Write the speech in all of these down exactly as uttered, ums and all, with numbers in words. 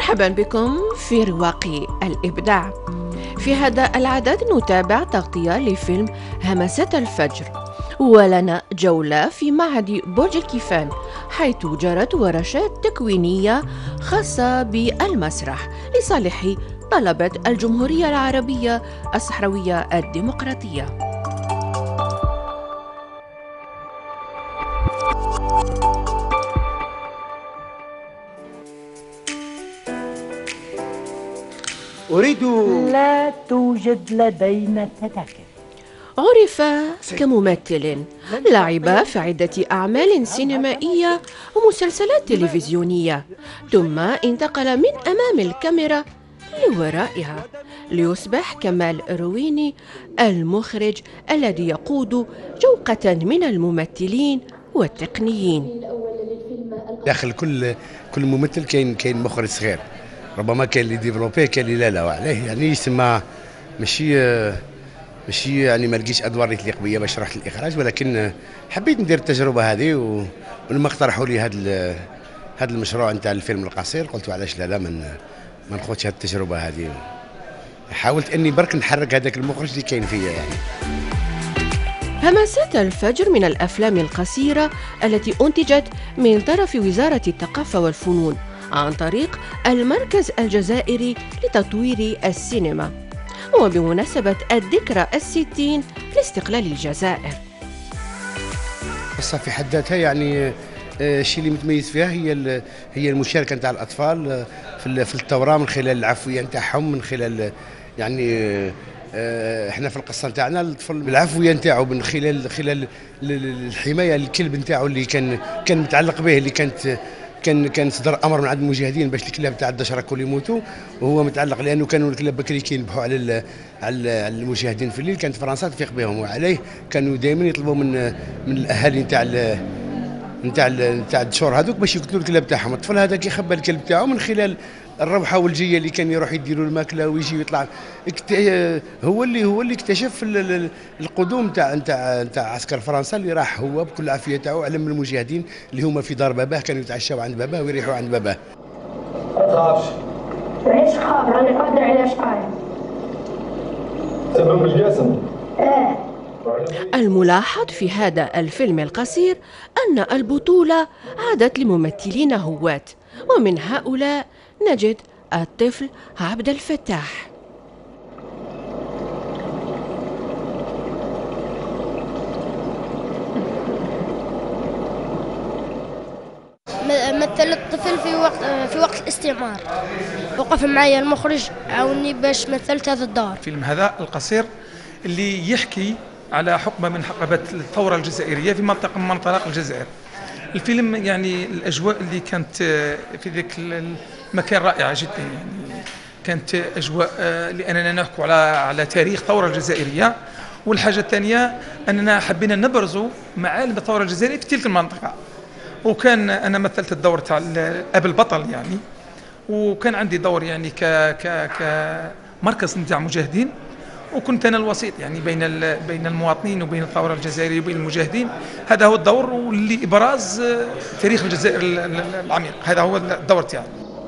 مرحبا بكم في رواق الإبداع. في هذا العدد نتابع تغطية لفيلم همسات الفجر، ولنا جولة في معهد برج الكيفان حيث جرت ورشات تكوينية خاصة بالمسرح لصالح طلبة الجمهورية العربية الصحراوية الديمقراطية. أريد. لا توجد لدينا تذاكر. عرف كممثل، لعب في عدة أعمال سينمائية ومسلسلات تلفزيونية، ثم انتقل من أمام الكاميرا لورائها ليصبح كمال رويني المخرج الذي يقود جوقة من الممثلين والتقنيين. داخل كل كل ممثل كاين كاين مخرج صغير، ربما كاين اللي ديفلوبيه كاين اللي لا لا وعليه، يعني يسمى ماشي ماشي يعني ما لقيتش ادوار اللي تليق بيا باش رحت للاخراج، ولكن حبيت ندير التجربه هذه. ولما اقترحوا لي هذا هذا المشروع نتاع الفيلم القصير قلت علاش لا لا من ما نخوضش هذه التجربه هذه. حاولت اني برك نحرك هذاك المخرج اللي كاين فيا يعني. همسات الفجر من الأفلام القصيرة التي أنتجت من طرف وزارة الثقافة والفنون عن طريق المركز الجزائري لتطوير السينما، وبمناسبة الذكرى الستين لاستقلال الجزائر. قصة في حد ذاتها يعني الشيء اللي متميز فيها هي هي المشاركة نتاع الأطفال في في الثورة من خلال العفوية نتاعهم، من خلال يعني احنا في القصه نتاعنا الطفل بالعفويه نتاعو من خلال خلال الحمايه للكلب نتاعو اللي كان كان متعلق به، اللي كانت كان كان صدر امر من عند المجاهدين باش الكلاب تاع الدشره كل يموتوا، وهو متعلق لانه كانوا الكلاب بكري كينبحوا على على المجاهدين في الليل، كانت فرنسا تفيق بهم، وعليه كانوا دائما يطلبوا من من الاهالي نتاع نتاع نتاع الدشور هذوك باش يقتلوا الكلاب تاعهم. الطفل هذا كيخبى الكلب تاعو من خلال الروحه والجيه اللي كان يروح يديروا الماكله ويجي يطلع. هو اللي هو اللي اكتشف القدوم تاع نتاع نتاع عسكر فرنسا، اللي راح هو بكل عافيه تاعو علم المجاهدين اللي هما في دار باباه، كانوا يتعشاو عند باباه ويريحوا عند باباه. ما تخافش. علاش تخاف؟ راني قادر على شقاي. سبب الجسم. اه. الملاحظ في هذا الفيلم القصير أن البطولة عادت لممثلين هواة، ومن هؤلاء نجد الطفل عبد الفتاح. مثل الطفل في وقت في وقت الاستعمار، وقف معي المخرج عاوني باش مثلت هذا الدور. الفيلم هذا القصير اللي يحكي على حقبة من حقبات الثورة الجزائرية في منطقة من مناطق الجزائر. الفيلم يعني الأجواء اللي كانت في ذاك المكان رائعة جدا، يعني كانت أجواء لأننا نحكي على على تاريخ الثورة الجزائرية، والحاجة الثانية أننا حبينا نبرزوا معالم الثورة الجزائرية في تلك المنطقة. وكان أنا مثلت الدور تاع أب البطل يعني، وكان عندي دور يعني ك ك كمركز نتاع مجاهدين، وكنت أنا الوسيط يعني بين بين المواطنين وبين الثورة الجزائرية وبين المجاهدين. هذا هو الدور، واللي إبراز تاريخ الجزائر العميق، هذا هو الدور تاعي.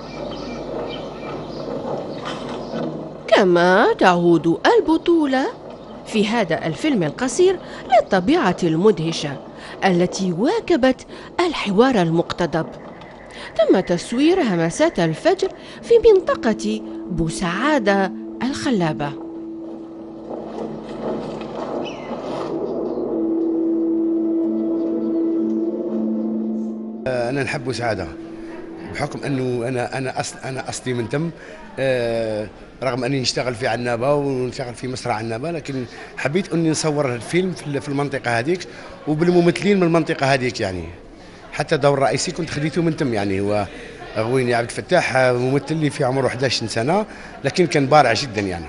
كما تعود البطولة في هذا الفيلم القصير للطبيعة المدهشة التي واكبت الحوار المقتضب. تم تصوير همسات الفجر في منطقة بوسعادة الخلابة. أنا نحب بوسعادة بحكم أنه أنا أنا أصل أنا أصلي من تم، أه رغم أني نشتغل في عنابة ونشتغل في مسرح عنابة، لكن حبيت أني نصور الفيلم في المنطقة هذيك وبالممثلين من المنطقة هذيك، يعني حتى الدور الرئيسي كنت خديته من تم، يعني هو غويني عبد الفتاح ممثل لي في عمره إحدى عشرة سنة، لكن كان بارع جدا يعني.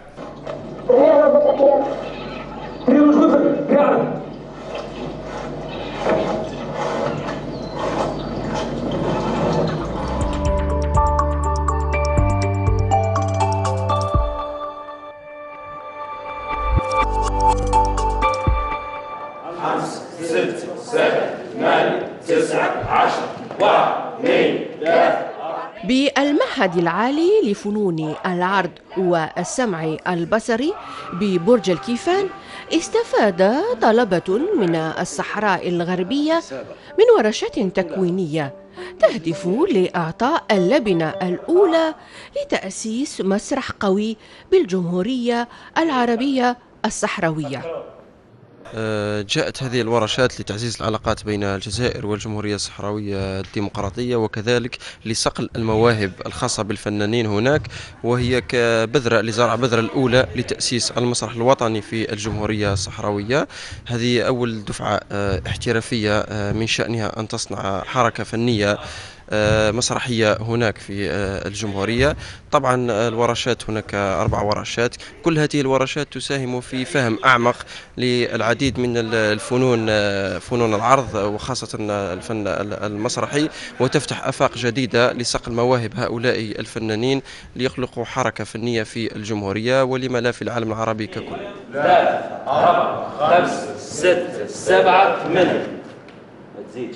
خمسة ستة سبعة ثمانية تسعة عشرة واحد اثنين ثلاثة. بالمعهد المعهد العالي لفنون العرض والسمع البصري ببرج الكيفان استفاد طلبة من الصحراء الغربية من ورشات تكوينية تهدف لإعطاء اللبنة الأولى لتأسيس مسرح قوي بالجمهورية العربية الصحراوية. جاءت هذه الورشات لتعزيز العلاقات بين الجزائر والجمهورية الصحراوية الديمقراطية، وكذلك لصقل المواهب الخاصة بالفنانين هناك، وهي كبذرة لزرع بذرة الأولى لتأسيس المسرح الوطني في الجمهورية الصحراوية. هذه أول دفعة احترافية من شأنها أن تصنع حركة فنية مسرحية هناك في الجمهورية. طبعا الورشات هناك أربع ورشات، كل هذه الورشات تساهم في فهم أعمق للعديد من الفنون، فنون العرض وخاصة الفن المسرحي، وتفتح آفاق جديدة لصقل مواهب هؤلاء الفنانين ليخلقوا حركة فنية في الجمهورية ولما لا في العالم العربي ككل. ثلاثة أربعة خمسة ستة سبعة ثمانية ما تزيدش.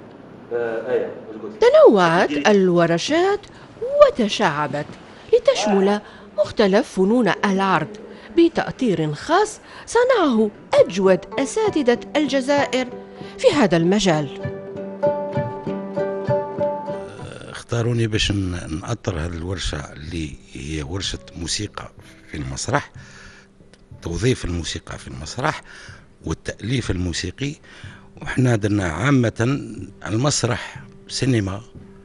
تنوعت الورشات وتشعبت لتشمل مختلف فنون العرض بتأطير خاص صنعه أجود أساتذة الجزائر في هذا المجال. اختاروني باش نأطر هذه الورشة اللي هي ورشة موسيقى في المسرح، توظيف الموسيقى في المسرح والتأليف الموسيقي. وإحنا درنا عامة المسرح، سينما،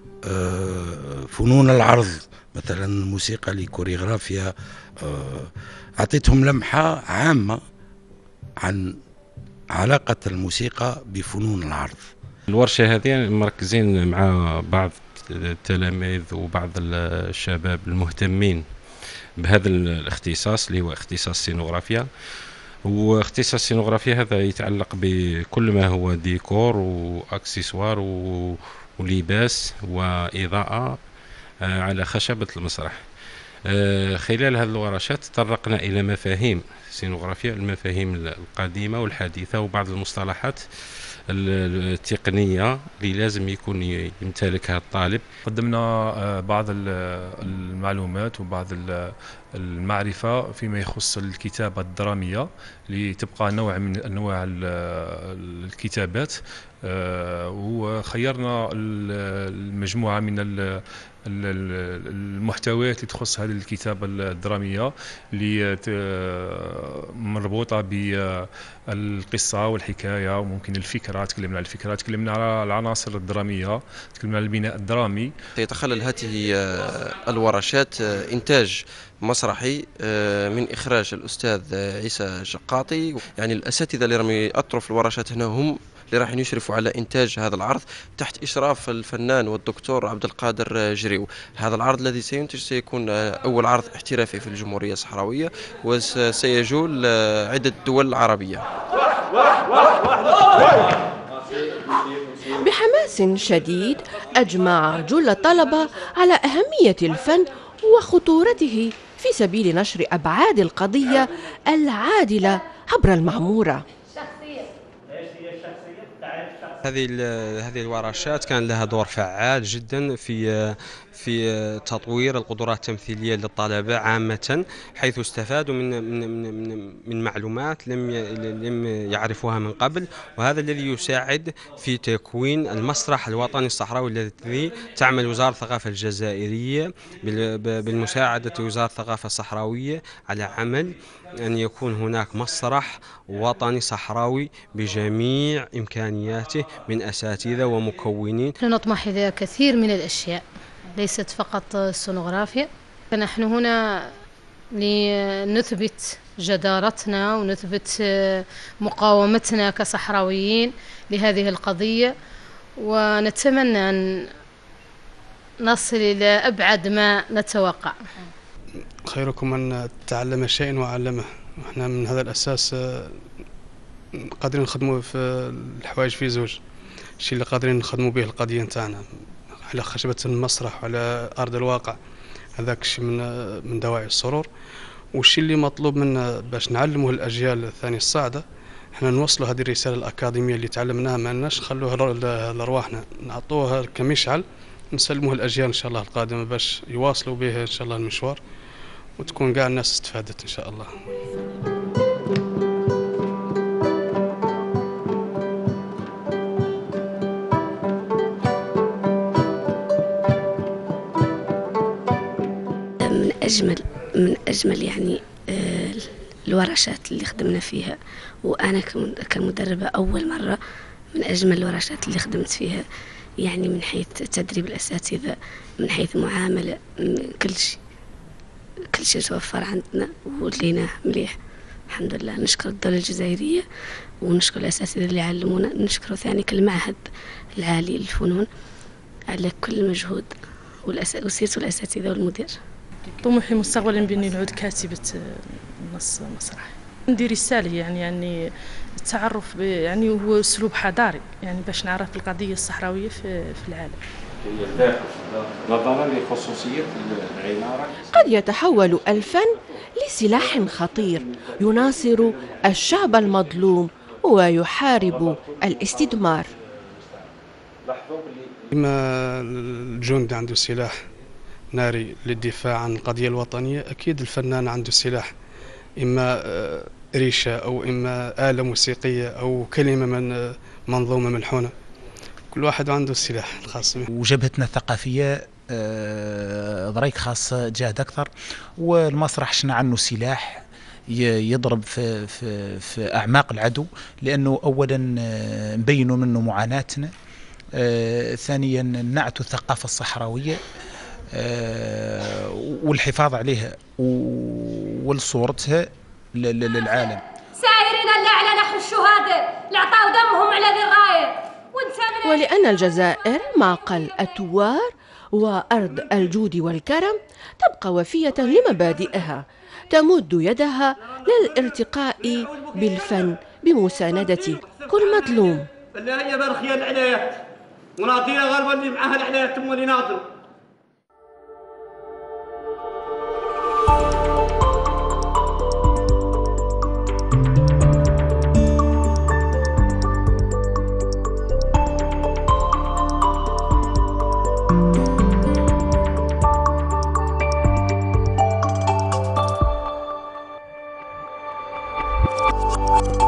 فنون العرض، مثلا موسيقى لكوريغرافيا. أعطيتهم لمحة عامة عن علاقة الموسيقى بفنون العرض. الورشة هذه مركزين مع بعض التلاميذ وبعض الشباب المهتمين بهذا الاختصاص اللي هو اختصاص سينوغرافيا. واختصاص السينوغرافيا هذا يتعلق بكل ما هو ديكور واكسسوار ولباس وإضاءة على خشبة المسرح. خلال هذه الورشات تطرقنا إلى مفاهيم سينوغرافيا، المفاهيم القديمة والحديثة وبعض المصطلحات التقنية اللي لازم يكون يمتلكها الطالب. قدمنا بعض المعلومات وبعض المعرفة فيما يخص الكتابة الدرامية لتبقى نوع من أنواع الكتابات، وخيرنا المجموعة من المحتويات اللي تخص هذه الكتابة الدرامية اللي مربوطة بالقصة والحكاية وممكن الفكرة. تكلمنا عن الفكرة، تكلمنا على العناصر الدرامية، تكلمنا على البناء الدرامي. يتخلل هذه الورشات إنتاج مسرحي من إخراج الأستاذ عيسى شقاطي. يعني الأساتذة اللي راهم يأطروا في الورشات هنا هم اللي راح يشرفوا على إنتاج هذا العرض تحت إشراف الفنان والدكتور عبد القادر جريو. هذا العرض الذي سينتج سيكون أول عرض احترافي في الجمهورية الصحراوية، وسيجول عدة دول عربية. بحماس شديد أجمع جل الطلبة على أهمية الفن وخطورته في سبيل نشر أبعاد القضية العادلة عبر المعمورة. هذه هذه الورشات كان لها دور فعال جدا في في تطوير القدرات التمثيليه للطلبه عامه، حيث استفادوا من من من, من معلومات لم لم يعرفوها من قبل، وهذا الذي يساعد في تكوين المسرح الوطني الصحراوي الذي تعمل وزاره الثقافه الجزائريه بالمساعده وزاره الثقافه الصحراويه على عمل أن يكون هناك مسرح وطني صحراوي بجميع إمكانياته من أساتذة ومكونين. نحن نطمح إلى كثير من الأشياء، ليست فقط السونوغرافيا. نحن هنا لنثبت جدارتنا ونثبت مقاومتنا كصحراويين لهذه القضية، ونتمنى أن نصل إلى أبعد ما نتوقع. خيركم من تعلم شيئا وعلمه. احنا من هذا الأساس قادرين نخدموا في الحوايج في زوج. الشيء اللي قادرين نخدموا به القضية نتاعنا على خشبة المسرح وعلى أرض الواقع، هذاك الشيء من من دواعي السرور. والشيء اللي مطلوب منا باش نعلمه الأجيال الثانية الصاعدة، احنا نوصلوا هذه الرسالة الأكاديمية اللي تعلمناها، ما لناش نخلوها لأرواحنا، نعطوها كمشعل نسلموه الأجيال إن شاء الله القادمة باش يواصلوا به إن شاء الله المشوار، وتكون كاع الناس استفادت إن شاء الله. من أجمل من أجمل يعني الورشات اللي خدمنا فيها، وأنا كمدربة أول مرة، من أجمل الورشات اللي خدمت فيها، يعني من حيث تدريب الأساتذة، من حيث معاملة، كل شيء كل شيء توفر عندنا ولينا مليح الحمد لله. نشكر الدولة الجزائرية ونشكر الأساتذة اللي علمونا، نشكر ثاني المعهد العالي للفنون على كل مجهود، وسيرته الأساتذة والمدير. طموحي مستقبلا باني نعود كاتبة نص مسرحي. عندي رسالة يعني يعني التعرف يعني هو اسلوب حضاري، يعني باش نعرف القضية الصحراوية في في العالم. نظرا لخصوصية العمارة قد يتحول الفن لسلاح خطير يناصر الشعب المظلوم ويحارب الاستدمار. إما الجندي عنده سلاح ناري للدفاع عن القضية الوطنية، أكيد الفنان عنده سلاح، إما ريشة أو إما آلة موسيقية أو كلمة من منظومة ملحونة، كل واحد عنده السلاح الخاص به. وجبهتنا الثقافية ضريك خاص جهد أكثر، والمسرح شنا عنه سلاح يضرب في, في, في أعماق العدو، لأنه أولا نبينوا منه معاناتنا، ثانيا نعتوا الثقافة الصحراوية والحفاظ عليها ولصورتها للعالم. سائرين الأعلى نحو الشهداء اللي عطاو دمهم على ذي الراية. ولأن الجزائر معقل التوار وأرض الجود والكرم، تبقى وفية لمبادئها، تمد يدها للارتقاء بالفن بمساندة كل مظلوم. اللي هي برخية العنايات وناطية غالبا اللي معاها العنايات ثم اللي ناطر. you